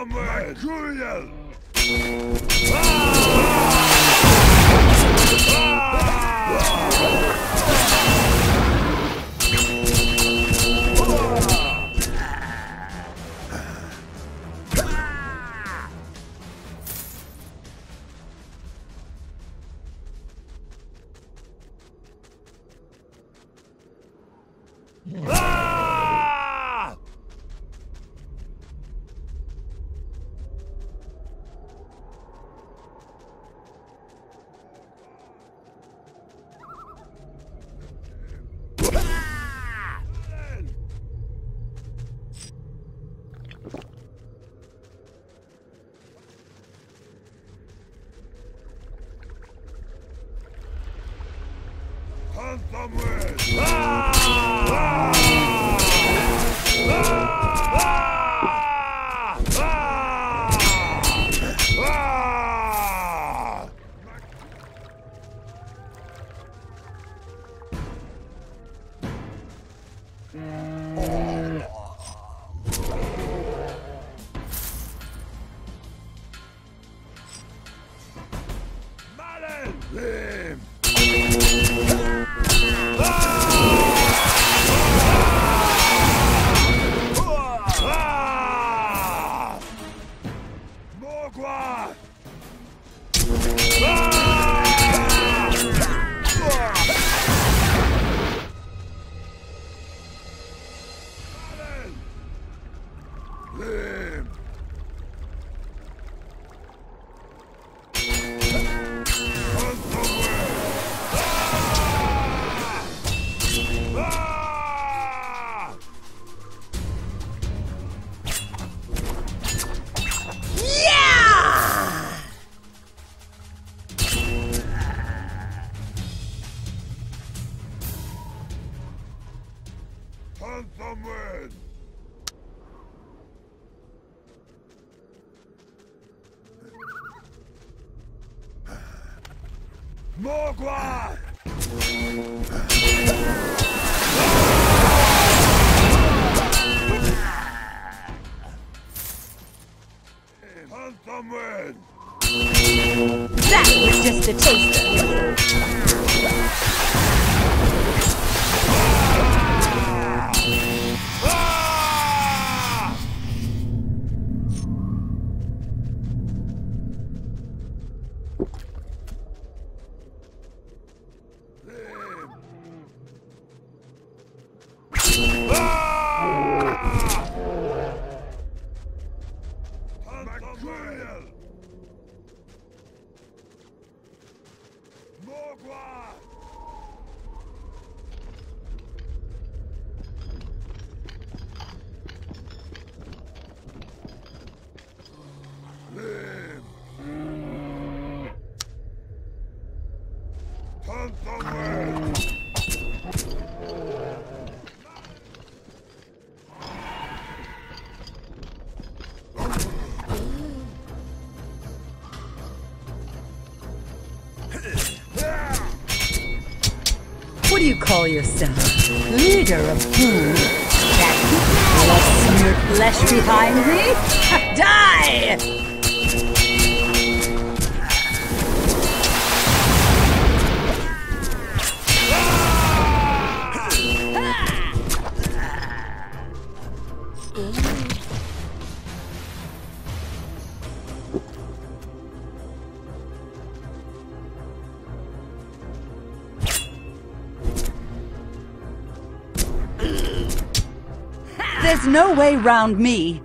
Mercurial! Mogwai! That was just a taster. What do you call yourself? Leader of who? That smeared flesh behind me? Die! There's no way round me.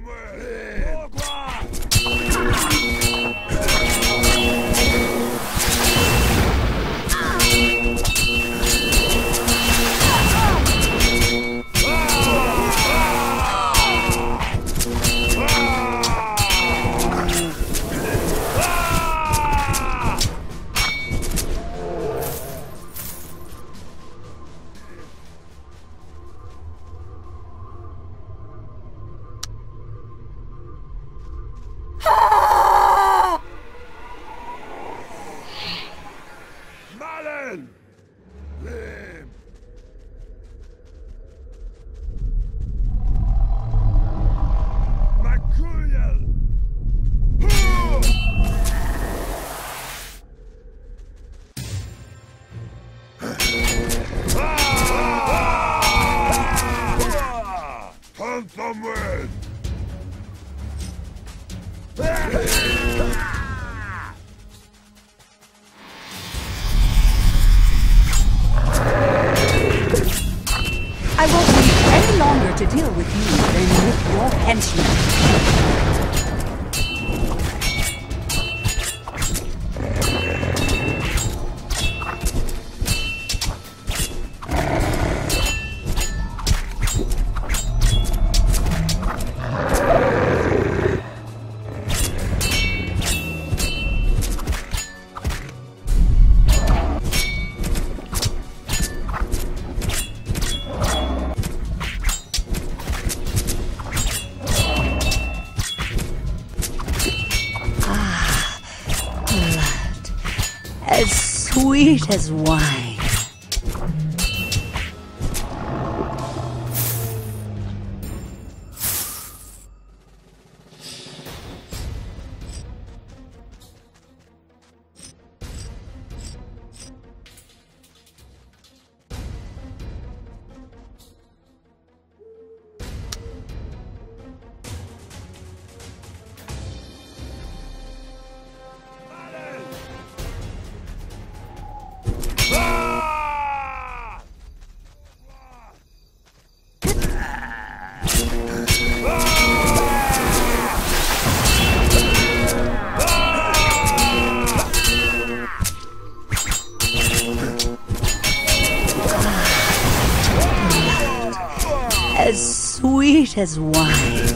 I won't need any longer to deal with you than with your henchmen. As sweet as wine. As sweet as wine.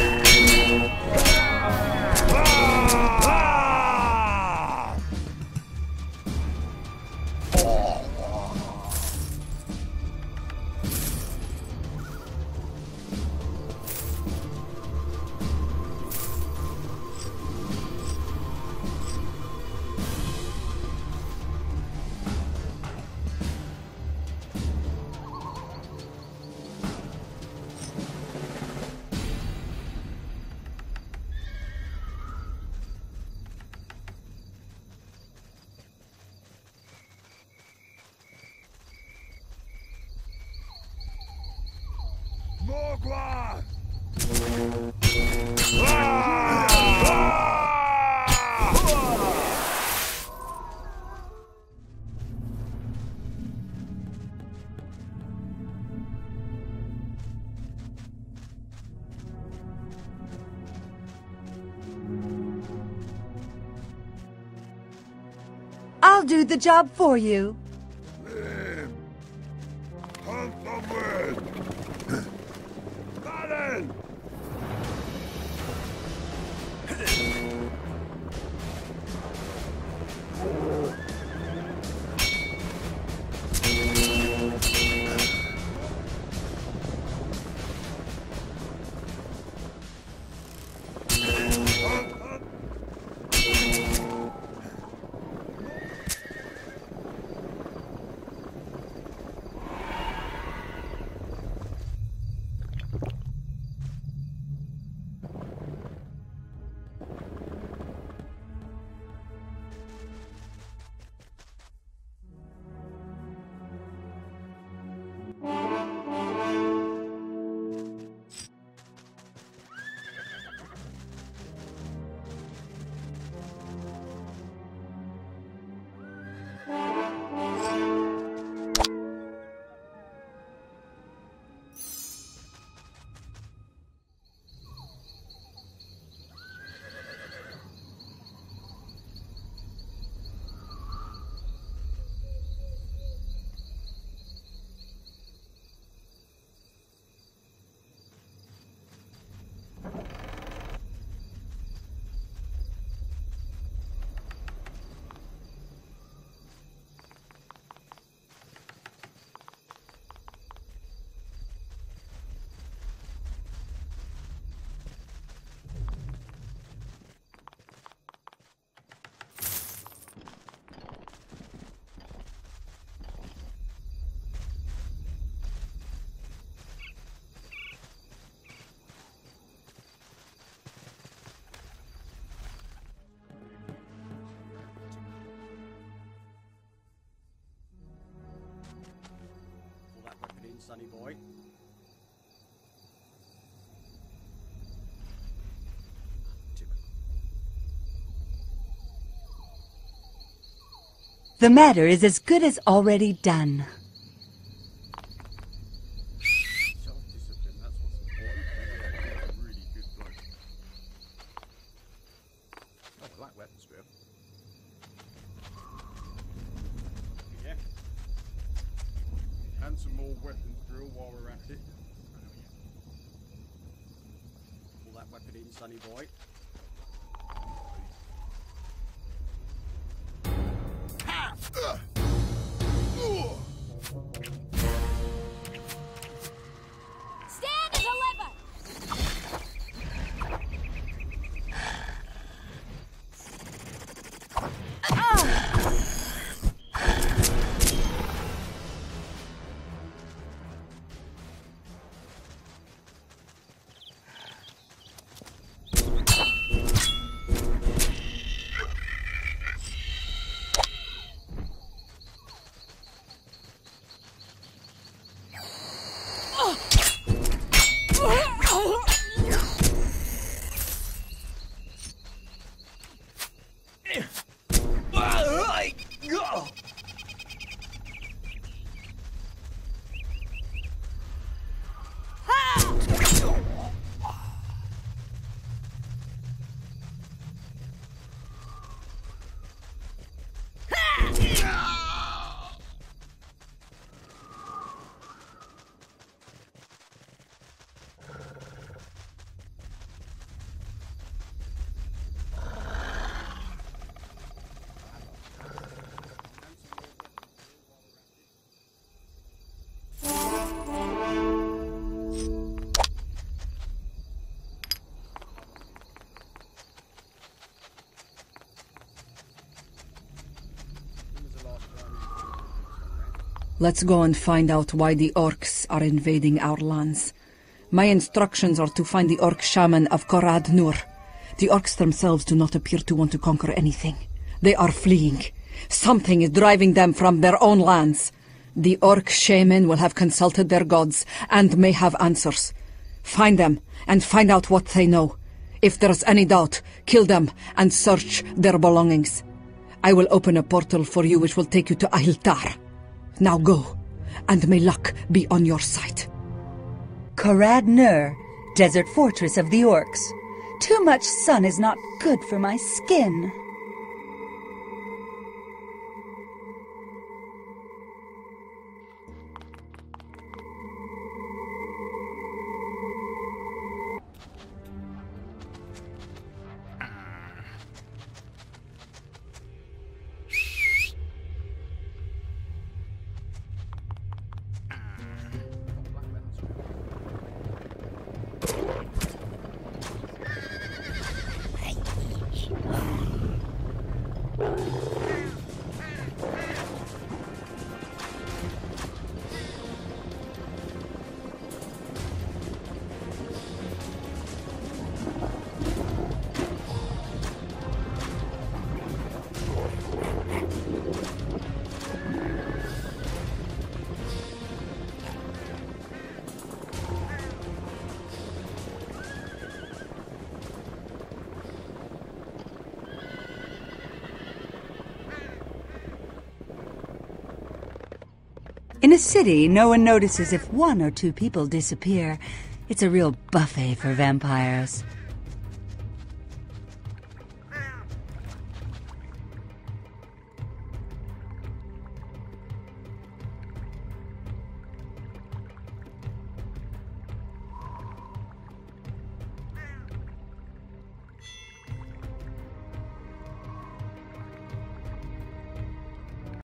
I'll do the job for you. sonny boy. The matter is as good as already done. Self-discipline, that's what's important. Really good bloke. Oh, I like weapons drill. Yeah. And some more weapons drill while we're at it. Pull that weapon in, sonny boy. Stand as a lever! Let's go and find out why the orcs are invading our lands. My instructions are to find the orc shaman of Korad Nur. The orcs themselves do not appear to want to conquer anything. They are fleeing. Something is driving them from their own lands. The orc shaman will have consulted their gods and may have answers. Find them and find out what they know. If there's any doubt, kill them and search their belongings. I will open a portal for you which will take you to Ahiltar. Now go, and may luck be on your side. Korad Nur, desert fortress of the orcs. Too much sun is not good for my skin. In a city, no one notices if one or two people disappear. It's a real buffet for vampires.